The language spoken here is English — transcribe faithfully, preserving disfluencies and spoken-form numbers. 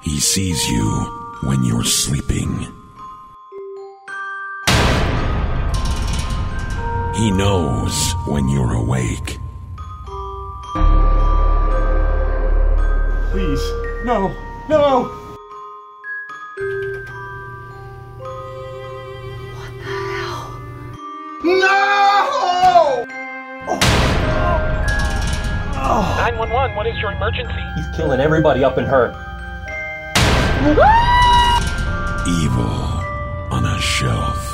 He sees you when you're sleeping. He knows when you're awake. Please, no, no! What the hell? No! nine one one, what is your emergency? He's killing everybody up in her. Evil on a shelf.